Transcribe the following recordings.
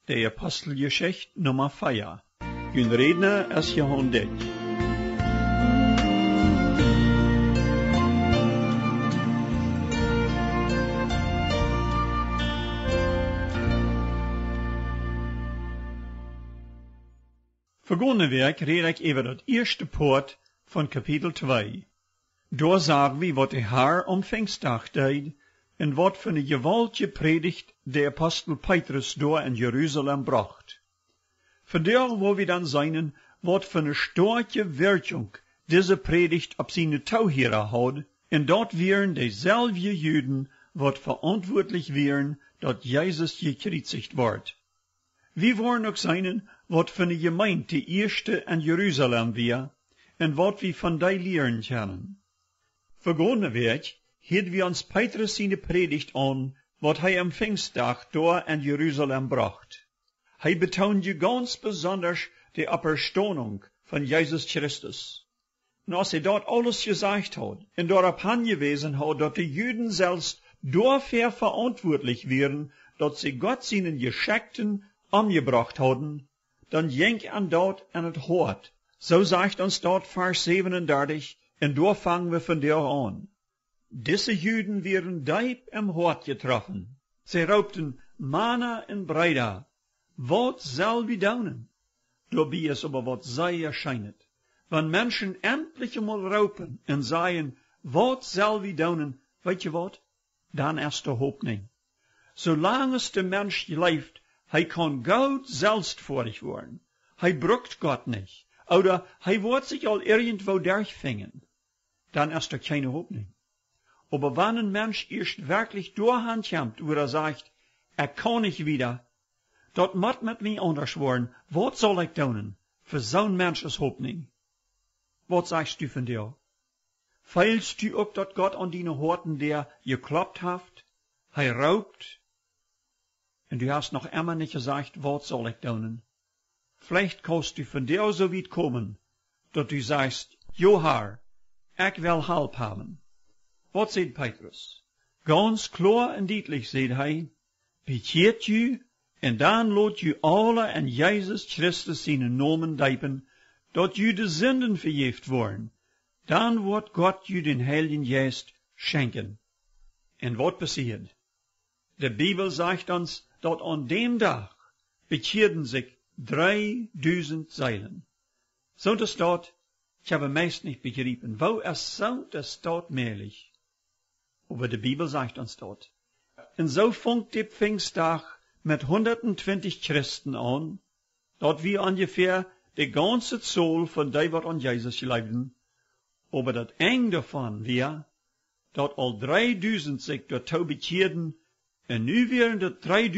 Der Aposteljeschicht Nummer 4. Hun redner is Johan Dyck. Vergangene week reed ik over dat eerste poort van kapitel 2. Daar zagen we wat de Heer om Pfingstdag deed en wat van de gewaltige predigt de apostel Petrus daar in Jeruzalem bracht. Vandaag wo we dan zijn wat van een sterke werking deze predigt op zijn touwheren had, en dat waren dezelfde Juden wat verantwoordelijk waren dat Jezus gekreuzigd wordt. We waren ook zijn wat van de gemeente de eerste in Jeruzalem weer, en wat we van die leren kennen. Vergangene week hielden we ons Petrus zijn predigt aan, wat hij am Pfingstdag daar in Jeruzalem bracht. Hij betoonde ganz besonders de Auferstehung van Jezus Christus. En als hij dat alles gezegd had, en daarop aangewezen had, dat de Juden zelfs dafür verantwoordelijk waren, dat ze God zijn Geschenken angebracht hadden, dan denk aan dat en het hart. Zo zegt ons dat vers 37, en daar vangen we van daar aan. Deze Juden werden diep im hart getroffen. Zij roepten Mana en Breida. Wat zal we doen? Daarbij is aber wat zij erschijnt. Wenn mensen endlich einmal roepen en zeggen, wat zal we doen? Weet je wat? Dan is de hoopning. Zolang de mens leeft, hij kan goed zelfsvorig worden. Hij brukt God niet. Oder hij wordt zich al irgendwo durchvingen. Dan is er keine hoopning. Aber wenn ein Mensch erst wirklich durchhand kommt, oder sagt, kann nicht wieder, dat moet met mij anders worden, wat zal ik doen? Für zo'n Mensch is hoopning. Wat sagst du von dir? Feilst du ook dat Gott an deine Horten der gekloppt hat? Hij raubt? En du hast noch immer nicht gesagt, wat zal ik doen? Vielleicht kannst du von dir so weit kommen, dat du sagst, Jo Herr, ik wil hulp haben. Wat zegt Petrus? Ganz klar en duidelijk zegt hij, bekeert u, en dan laat u alle in Jezus Christus zijn namen diepen, dat u de zinden vergeeft worden. Dan wordt God u den Heiligen Geest schenken. En wat passiert? De Bibel zegt ons, dat aan dem Dag bekeerden zich 3000 Seelen. Zo de staat, ich habe meist nicht begriffen, wo es so das staat mehrlich. Aber die Bibel sagt uns dort. Und so fängt der Pfingsttag mit 120 Christen an, dort wir ungefähr die ganze Zahl von die, wat an Jesus leiden. Aber das eng davon wir, dort all 3000 sich dort bekehrten, und nu wären das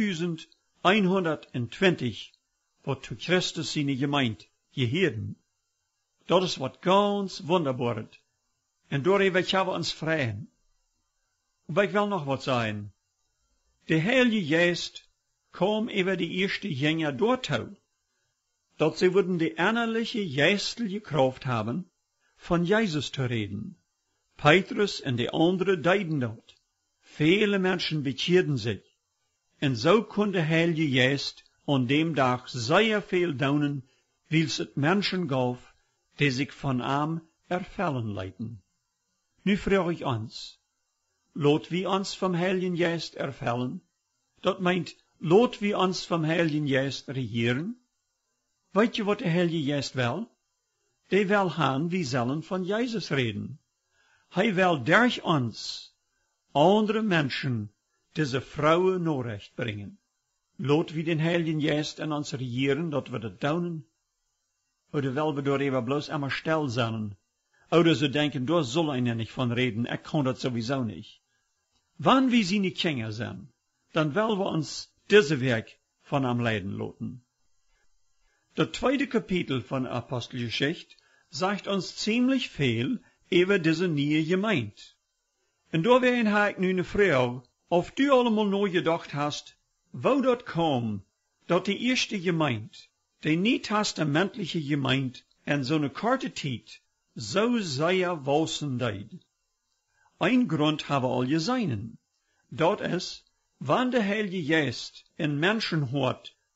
3120, wat zu Christus seine Gemeinde gehören. Dat is wat ganz wunderbar is. En daarover gaan we ons vragen. Maar ik wil nog wat zeggen. De Heilige Geest kwam over de eerste Jünger doortoe, dat ze würden de innerliche geestliche Kraft haben, van Jezus te reden. Petrus en de anderen deden dat. Viele Menschen bekeerden zich. En zo kon de Heilige Geest an dem Dag zeer veel doen, wils het Menschen gaf, die sich von ihm erfällen leiten. Nu frage ich uns, lot wir uns vom Heiligen Geist erfällen? Dat meint, lot wir uns vom Heiligen Geist regieren? Weet je wat der Heilige Geist will? Der will haben, wir sollen von Jesus reden. Hij will durch uns andere Menschen diese Frauen Nachricht bringen. Lot wir den Heiligen Geist in uns regieren, dat we dat doen? Oder will wir door even bloß immer still sein? Oder so denken, da soll einer nicht von reden, ich kann das sowieso nicht. Wann wir seine Kinder sind, dann wollen wir uns diese Weg von am Leiden lassen. Das zweite Kapitel von Aposteljeschicht sagt uns ziemlich viel über diese neue Gemeinde. Und da wäre ich nun eine Frage, ob du allemal neu gedacht hast, wo das kam, dat die erste Gemeinde, die nie-testamentliche Gemeinde, in so eine korte Zeit so sehr wachsen deed. Ein Grund haben alle seinen. Dat is, wann der Heilige Geist in Menschenhort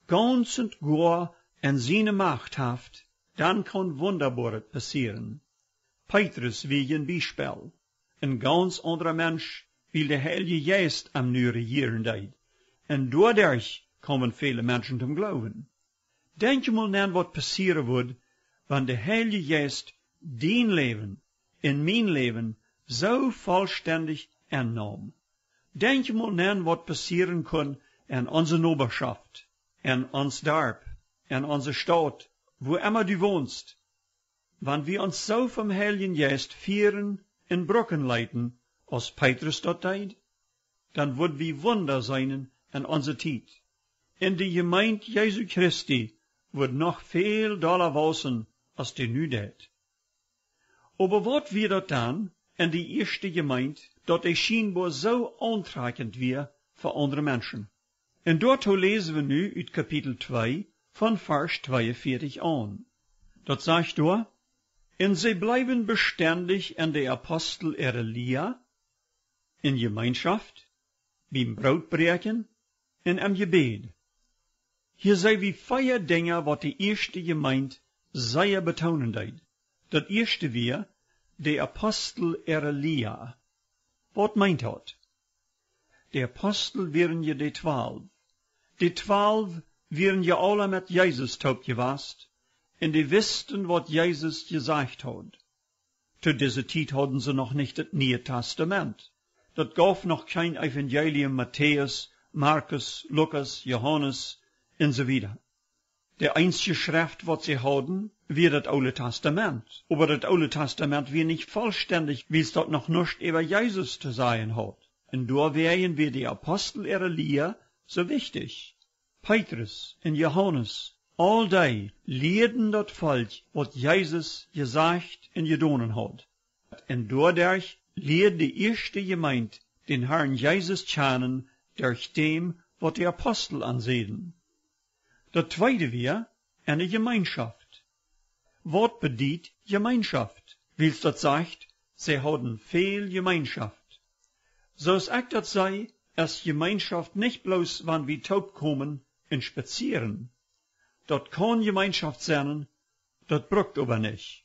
ganz und gar en seine Macht haft, dann kann Wunderbares passieren. Petrus wie ein Beispiel. Ein ganz anderer Mensch, wie der Heilige Geist am nu regieren deed. En dadurch kommen viele Menschen zum Glauben. Denk je mal aan wat passieren wird, wenn der Heilige Geist dein Leben in mein Leben so vollständig annahm. Denk je mal aan wat passieren kann in unserer Nachbarschaft, in ons Dorf, in unserer Stadt, wo immer du wohnst. Wenn wir uns so vom Heiligen Geist führen in Brücken leiten, als Petrus dort deed, dann wird wie Wunder sein in unserer Zeit. In die Gemeinde Jesu Christi wird noch viel doller wachsen, als die nu deed. Aber wat wir dort dann in die erste Gemeinde, dort es scheinbar so aantrekkend wir für andere Menschen. Und dort lesen wir nu uit Kapitel 2 von Vers 42 an. Dort sagt er, und sie bleiben beständig in der Apostel Elia, in Gemeinschaft, beim Brotbreken und am Gebet. Hier sei wie 4 Dinge, wat die erste Gemeinde sehr betonen deed. Das erste wir, der Apostel Elia. Wat meint dat? Die Apostel wären ja die 12. Die 12 wären ja alle mit Jesus taub gewast, und die wussten, wat Jesus gesagt hat. Zu dieser Zeit hatten sie noch nicht das Neue Testament. Das gab noch kein Evangelium Matthäus, Markus, Lukas, Johannes und so weiter. Der einzige Schrift, was sie hatten, war das Alte Testament. Aber das Alte Testament war nicht vollständig, wie es dort noch nicht über Jesus zu sein hat. Und da wären wir die Apostel Elia so wichtig. Petrus und Johannes, all die lehrten das Volk, was Jesus gesagt und getan hat. Und dadurch lehrt die erste Gemeinde den Herrn Jesus kennen, durch dem, was die Apostel ansehen. Das zweite wir, eine Gemeinschaft. Was bedeutet Gemeinschaft? Wie es das sagt, sie haben viel Gemeinschaft. So es auch das sei, als Gemeinschaft nicht bloß, wann wir taub kommen und spazieren. Dort kann Gemeinschaft sein, das braucht aber nicht.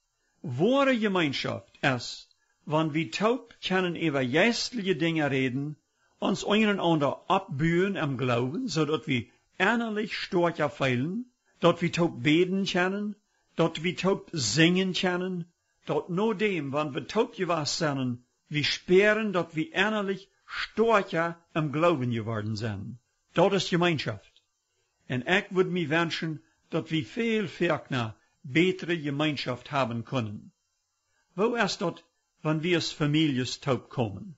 Wahre Gemeinschaft ist, wann wir taub können über geistliche Dinge reden, uns einander abbühen am Glauben, so dass wir innerlich stark feilen, dort wir taub beten können, dort wir taub singen können, dort nur dem, wann wir taub gewesen sind, wir spüren, dort wir innerlich starker am Glauben geworden sind. Dort ist Gemeinschaft. Und ich würde mir wünschen, dass wir viel ferner bessere Gemeinschaft haben können. Wo ist dort, wenn wir als Families taub kommen?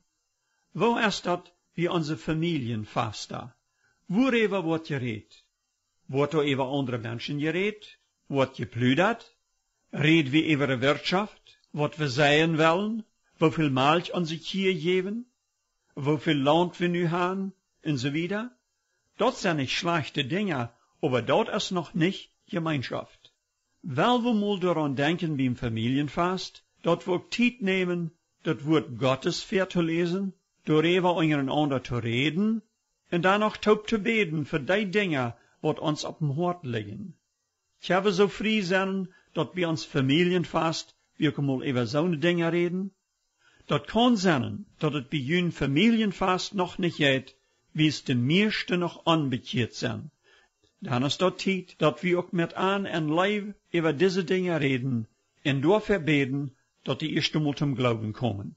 Wo ist dort, wie unsere Familien fast da? Worüber wird geredet? Wird da über andere Menschen geredet? Wird geplüdert? Reden wir über die Wirtschaft? Was wir sehen wollen? Wie viel Milch unsere Kühe geben? Wie viel Land wir nu haben? Und so weiter. Dort sind nicht schlechte Dinge, aber dort ist noch nicht Gemeinschaft. Weil wir mal daran denken beim Familienfest, dort wir Zeit nehmen, das Wort Gottes zu lesen, darüber einander zu reden, und dann auch taub zu beten für die Dinge, was uns auf dem Hort liegen. Ich habe so frei sein, dass wir uns Familienfest, wir können mal über so eine Dinge reden. Dort kann sein, dass es bei jenen Familienfest noch nicht geht, wie es den meisten noch anbekehrt sind. Dann ist dort Zeit, dass wir auch mit an und Leib über diese Dinge reden und dafür beten, dass die erste Mal zum Glauben kommen.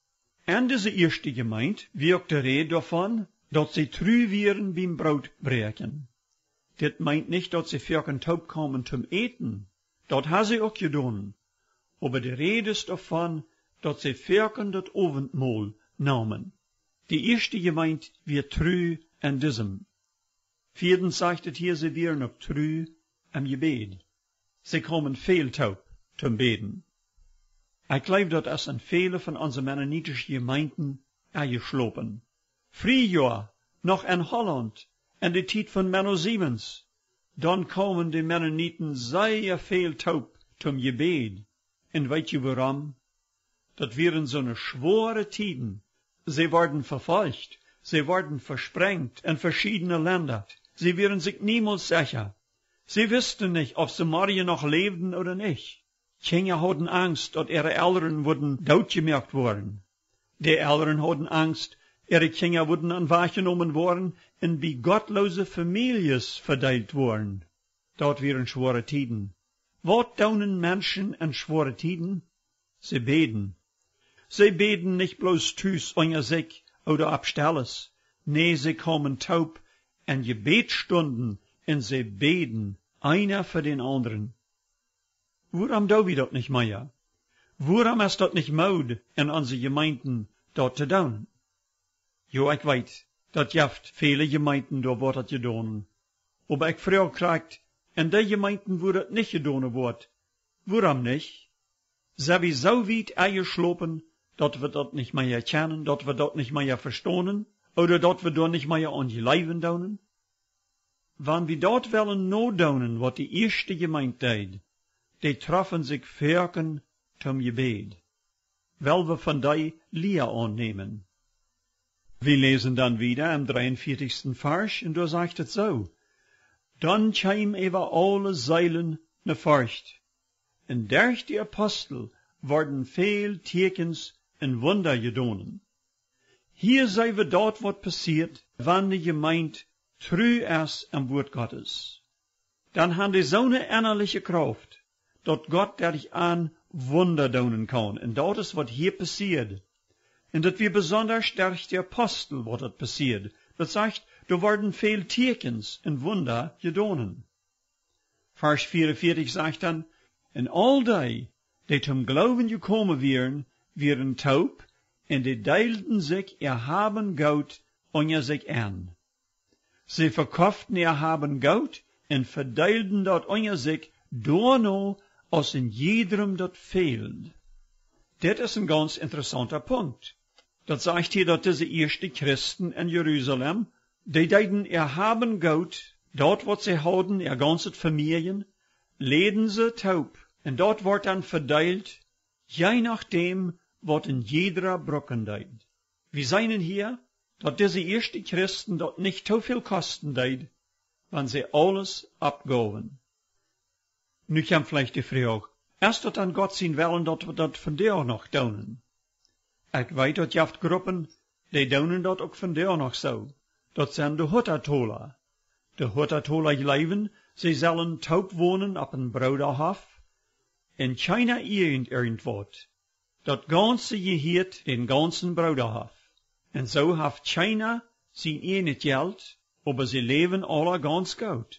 Und diese erste Gemeinde wirkt die Rede davon, dass sie treu wären beim Brotbreken. Das meint nicht, dass sie für taub kommen zum Eten. Das haben sie auch getan. Aber die Rede ist davon, dass sie für das Abendmahl nahmen. Die erste Gemeinde wird treu an diesem. Viertens sagt es hier, sie wären auch treu am Gebet. Sie kommen viel taub zum Beten. Ich glaube, dass es an viele von unseren mennonitischen Gemeinden eingeschlopen. Frühjahr, noch in Holland, in der Zeit von Menno Siemens, dann kommen die Mennoniten sehr viel taub zum Gebet. Und weißt du warum? Das wären so eine schwere Tiden. Sie wurden verfolgt, sie wurden versprengt in verschiedene Länder. Sie wären sich niemals sicher. Sie wussten nicht, ob sie morgen noch lebten oder nicht. Kinder hatten Angst, dass ihre Eltern würden doodgemerkt worden. Die Eltern hatten Angst, ihre Kinder würden anwahrgenommen worden und wie gottlose Families verteilt worden. Dort wären schwere Tiden. Was tun Menschen in schwere Tiden? Sie beten. Sie beten nicht bloß thuis unter sich oder abstelles. Nee, sie kommen taub in Gebetsstunden und sie beten, einer für den anderen. Warum tun wir das nicht mehr? Warum ist das nicht Mode in unseren Gemeinden, dort zu tun? Jo, ich weiß, dat jaft viele Gemeinden, da wird das getan. Aber ich frage, in der Gemeinden, wo das nicht getan wird, warum nicht? Sind wir so weit eingeschlopen, dat wir das nicht mehr erkennen, dat wir das nicht mehr verstehen, oder dat wir da nicht mehr an die Leiben tun? Wenn wir dort wollen no tun, was die erste Gemeinde deed, die trafen sich Völken zum Gebet. Weil wir von der Lehr annehmen. Wir lesen dann wieder im 43. Vers, und da sagt es so: Dann kam über alle Seilen ne Furcht. Und durch die Apostel worden viel Tekens und Wunder gedonen. Hier sei wir dort, was passiert, wann die Gemeinde treu ist am Wort Gottes. Dann haben die so eine innerliche Kraft, dat Gott dadurch an Wunder donen kann. Und das ist, was hier passiert. Und dat wir besonders durch die Apostel, was das passiert. Das sagt, da werden viel Tekens und Wunder gedonen. Vers 44 sagt dann, und all die zum Glauben gekommen wären taub, und die teilten sich erhaben Gott unter sich an. Sie verkauften erhaben Gott und verteilten dort unter sich, dorno, als in jedem dat fehlt. Das ist ein ganz interessanter Punkt. Das sagt hier, dass diese ersten Christen in Jerusalem, die deiden erhaben Gott, dort wo sie hatten, ihr ganzes Familien, leden sie taub. Und dort wird dann verteilt, je nachdem, was in jeder Brocken deid. Wir sehen hier, dass diese ersten Christen dort nicht so viel kosten deid, wenn sie alles abgaben. Nu kommt vielleicht die Frage, ist das an Gott sein Willen, dass wir das von dir auch noch tun? Ich weiß, dass ihr habt Gruppen, die tun das auch von dir noch so. Das sind die Huttatola. Die Huttatola leben, sie sollen taub wohnen auf einem Bruderhof, in keiner irgendwas. Das ganze Gehört den ganzen Bruderhof. Und so hat keiner sein eigenes Geld, aber sie leben alle ganz gut.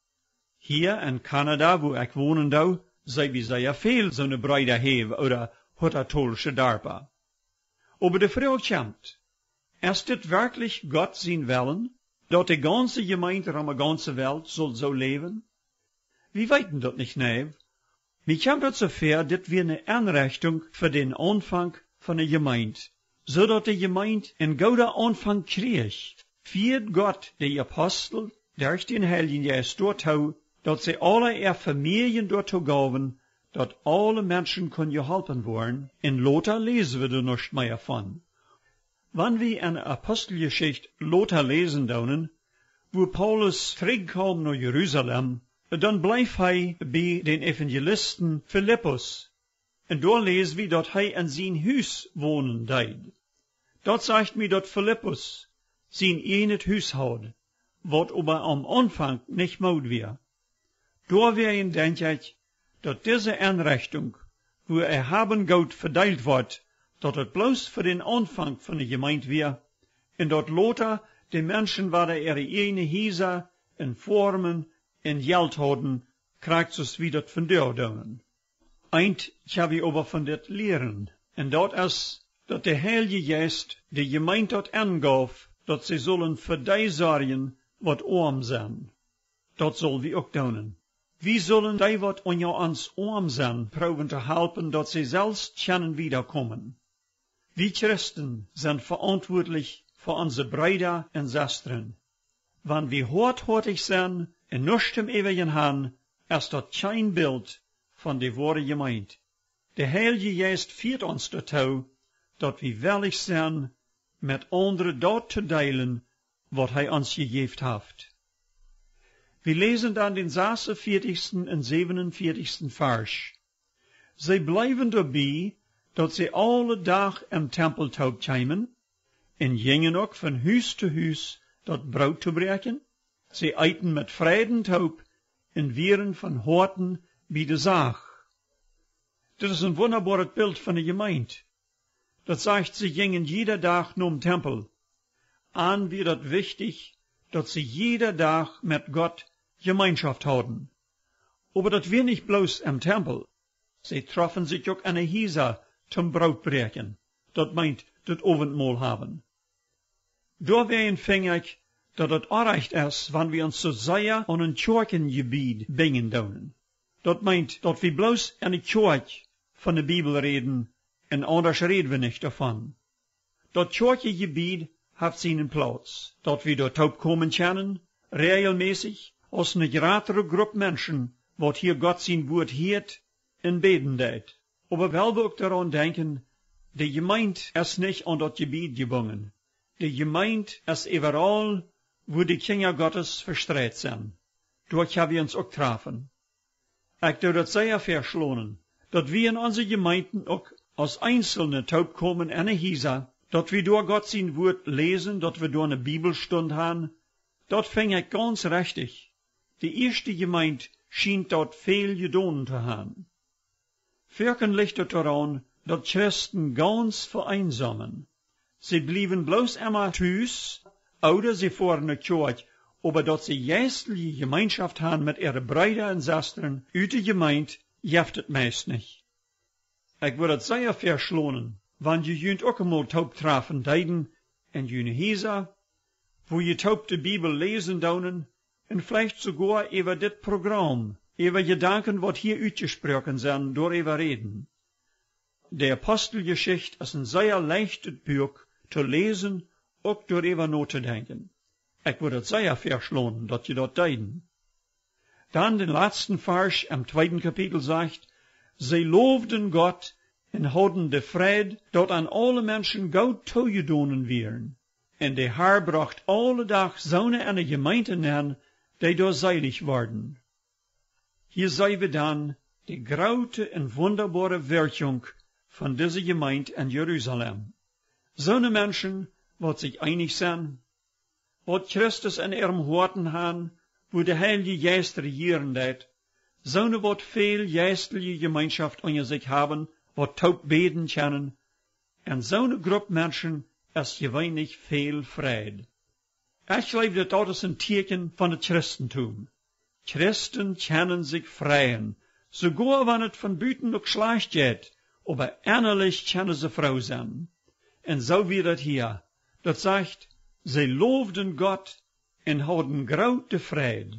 Hier in Kanada, wo ich wohnen da, sei wir sehr viel so eine Brüder haben oder huttatolische Darpa. Aber die Frage kommt, ist das wirklich Gott sein Willen, dass die ganze Gemeinde um die ganze Welt soll so leben? Wir weiten das nicht, ne? Mir kommt das so fair, dass wir eine Anrechnung für den Anfang von der Gemeinde, so dass die Gemeinde einen guten Anfang kriegt. Viert Gott die Apostel durch den Heiligen Geist dort, dass sie alle ihre Familien dort gaben, dass alle Menschen können geholfen werden. In Lothar lesen wir da nicht mehr von. Wenn wir in der Aposteljeschicht Lothar lesen können, wo Paulus zurückkam nach Jerusalem, dann bleibt er bei den Evangelisten Philippus. Und da lesen wir, dass er in sein Haus wohnen deid. Dort sagt mir, dass Philippus sein eigenes Haus hat, was aber am Anfang nicht möglich wäre. Da wäre, denke ich, dass diese Einrichtung, wo erhaben Gott verteilt wird, dass es bloß für den Anfang von der Gemeinde wäre, und dort Lothar die Menschen, die ihre eigene Häuser in Formen in Geld hatten, kriegt es wieder von der tun. Eint habe ich aber von das lehren, und dort ist, dass der Heilige Geist die Gemeinde dort angab, dass sie sollen für die sorgen, was arm sind. Das soll wir auch tun. Wie sollen die, was unter uns arm sind, proben zu helfen, dass sie selbst können wiederkommen? Wir Christen sind verantwortlich für unsere Brüder und Schwestern. Wenn wir hartherzig sind und nichts im Ewigen haben, ist das kein Bild von der wahren Gemeinde. Der Heilige Geist führt uns dazu, dass wir willig sind, mit anderen dort zu teilen, was er uns gegeben hat. Wir lesen dann den 46. und 47. Vers. Sie bleiben dabei, dat sie alle Dag im Tempel taub kämen, en gingen ook van huis te huis dat brood te breken. Sie eiten met vreden taub en wieren van horten bij de zaag. Dit is een wunderbares Bild van de gemeente. Dat zegt, sie gingen jeder Dag naar den Tempel. An wie dat wichtig, dat sie jeder Dag mit Gott Gemeinschaft houden. Aber dat wir nicht bloß im Tempel. Sie troffen sich auch an der Hisa zum Brotbreken. Dat meint, dat Abendmahl haben. Door werden ving ik dat het orecht is, wanneer we ons zo zeer aan een kerkengebied bingen doen. Dat meint, dat we bloos in de kerk van de Bibel reden, en anders reden we niet davon. Dat kerkengebied heeft zijn plaats, dat we dort taub komen kennen, regelmäßig, als een grotere groep mensen, wat hier Gott zijn woord heert en beden deed. Aber wel we ook daran denken, de gemeente is niet aan dat gebied gebonden. De gemeente is overal, wo die Kinder Gottes verstreut zijn. Dort hebben we ons ook treffen. Ik doe dat zeer verschlonen, dat we in onze gemeenten ook als einzelne taub komen en een hisa, dat we door Gott zijn woord lezen, dat we door een Bibelstund haben, dat ving ik ganz richtig. De eerste gemeente schient dort veel gedaan te hebben. Wirken ligt het eraan, dat Christen ganz vereinsamen. Sie blieben bloß immer thuis, oder sie fahren naar kerk, aber dat sie geistliche Gemeinschaft haben mit ihren Brüdern und Schwestern, uit de gemeente, jeft het meist nicht. Ik würde het zeer verschlonen, wann je junt ook eenmaal taub treffen deiden, en june hisa, wo je taub de Bibel lesen daunen, en vielleicht sogar über dit Programm, über Gedanken, wat hier uitgesproken zijn, door über reden. De Aposteljeschicht is een zeer leichtes Buch, te lezen, ook door even na te denken. Ik würde het zeer verschlonen, dat je dat deiden. Dan den laatste vers im 2. Kapitel sagt, sie loofden Gott en hadden de vrede, dat aan alle mensen goed toegedonen werden. En de Heer bracht alle dag zonen en de gemeenten aan, die door seilig worden. Hier zien we dan de grote en wunderbare werking van deze gemeente in Jeruzalem. Zo'n mensen, wat zich einig zijn, wat Christus in ihrem Horten haben, wo der Heilige Geist regieren deed, zo'n wat veel geistliche Gemeinschaft onder zich haben, wat taub beten kennen, en zo'n groep mensen is geweinig veel vrede. Ik geloof dat is een teken van het Christentum. Christen kennen zich vrijen, sogar wanneer het van buiten ook slecht gaat, aber innerlich kennen ze vrouw zijn. En zo wie dat hier, dat zegt, zij loofden God en hadden grote vrede.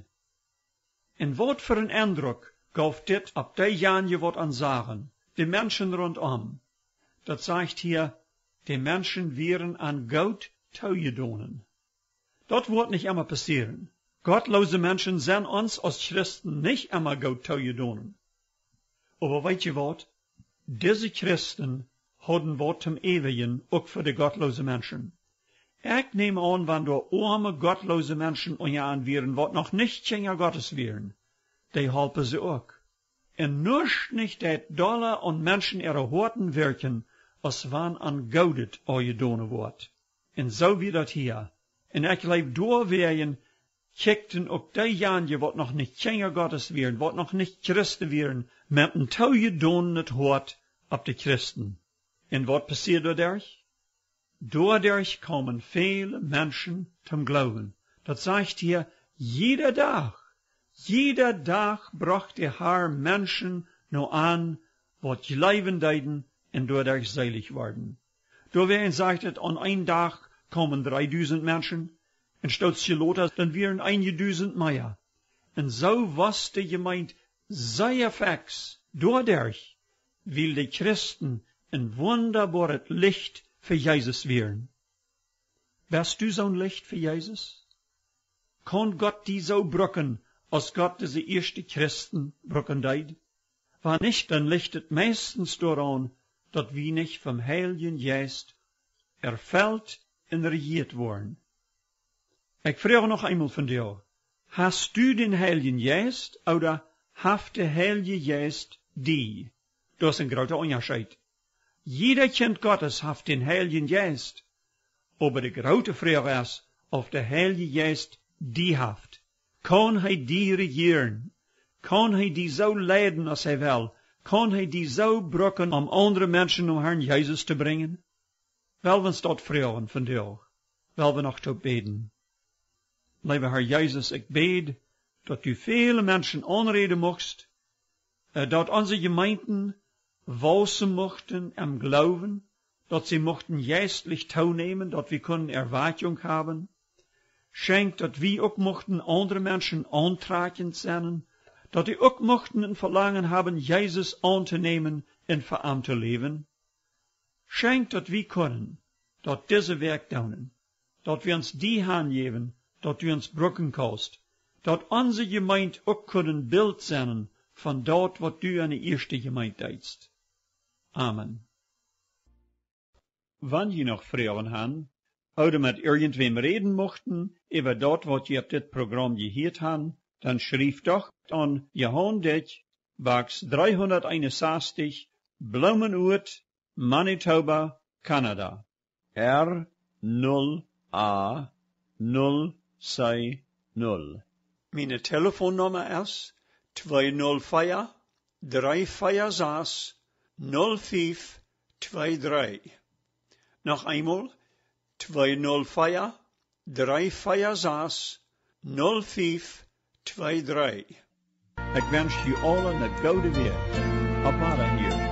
En wat voor een indruk gaf dit op die jaren wat aan zagen, de mensen rondom. Dat zegt hier, de mensen waren aan God toegedonen. Dat wordt niet immer passieren. Gottlose Menschen zijn ons als Christen nicht immer God toegedonen. Aber weet je wat? Diese Christen hadden wat zum Ewigen, ook voor de gottlose Menschen. Ik neem aan, wanneer arme gottlose Menschen onjaan wären, wat nog nicht Kinder Gottes wären, die helpen ze ook. En nursch nicht dat Dollar und Menschen ihre Horten wirken, als wann an Goudet aangedonen wordt. En zo wie dat hier. En ik leef doorwegen, kijkten ook die jaren, wat nog niet Kinder Gottes wären, wat nog niet Christen wären, met een toegedonen het Hort op de Christen. En wat passiert dadurch? Dadurch kommen viele Menschen zum Glauben. Das sagt hier, jeder Tag bracht der Herr Menschen nur an, wat geleiven deiden en dadurch selig worden. Da werden sagt, an ein Tag kommen 3000 Menschen, en statt Lothar, dann wären 1000 mehr. En so was die Gemeinde sehr fix. Dadurch will die Christen ein wunderbares Licht für Jesus werden. Wärst du so ein Licht für Jesus? Kann Gott die so brücken, als Gott diese erste Christen brücken deed? War nicht, dann lichtet meistens daran, dass wir nicht vom Heiligen Geist erfüllt und regiert worden. Ich frage noch einmal von dir, Hast du den Heiligen Geist oder haft der Heilige Geist die? Das ist ein großer Unterschied. Jeder Kind Gottes haft den Heiligen Geist. Aber die große Frage ist, ob der Heilige Geist die haft. Kann er die regieren? Kann er die so leiden, als er will? Kann er die so brücken, um andere Menschen um Herrn Jesus zu bringen? Wel we ons dat vragen vandaag. Wel we nog tot beden. Lieve Herr Jesus, ik bid, dat u viele Menschen aanreden mocht, dat onze Gemeinden wachsen mochten am Glauben, dat sie mochten geistlich teilnehmen, dat wir können Erwartung haben. Schenkt, dat wir auch mochten andere Menschen antragend sein, dat die auch mochten ein Verlangen haben, Jesus anzunehmen in verarmte Leben. Schenkt, dat wir können, dat diese Werk tun, dat wir uns die Hand geben, dat du uns Brücken kannst, dat unsere Gemeinde auch können Bild sein von dort, was du an die erste Gemeinde deitst. Amen. Wann je noch Fragen haben, oder mit irgendwem reden mochten, über dort, was ihr auf dit Programm gehört haben, dann schrieb doch an Johan Dyck, Box 361, Blumenurt, Manitoba, Kanada. R0A060. Meine Telefonnummer ist 204 346 0523. Noch einmal 204 346 0523. Ik wens je allen een goede week. Op hier.